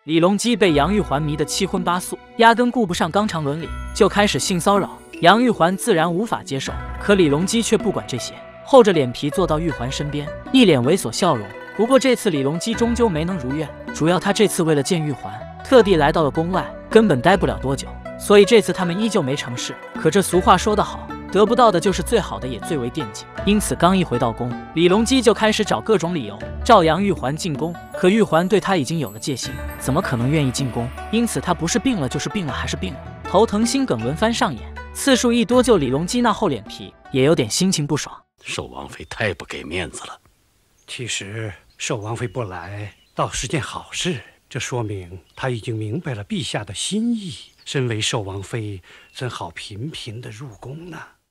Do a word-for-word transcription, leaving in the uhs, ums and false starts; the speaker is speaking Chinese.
李隆基被杨玉环迷得七荤八素，压根顾不上纲常伦理，就开始性骚扰。杨玉环自然无法接受，可李隆基却不管这些，厚着脸皮坐到玉环身边，一脸猥琐笑容。不过这次李隆基终究没能如愿，主要他这次为了见玉环，特地来到了宫外，根本待不了多久，所以这次他们依旧没成事。可这俗话说得好，得不到的就是最好的，也最为惦记。因此刚一回到宫，李隆基就开始找各种理由召杨玉环进宫。可玉环对他已经有了戒心，怎么可能愿意进宫？因此他不是病了就是病了还是病了，头疼心梗轮番上演，次数一多，就李隆基那厚脸皮也有点心情不爽。 寿王妃太不给面子了。 其实寿王妃不来倒是件好事，这说明她已经明白了陛下的心意。身为寿王妃，怎好频频的入宫呢？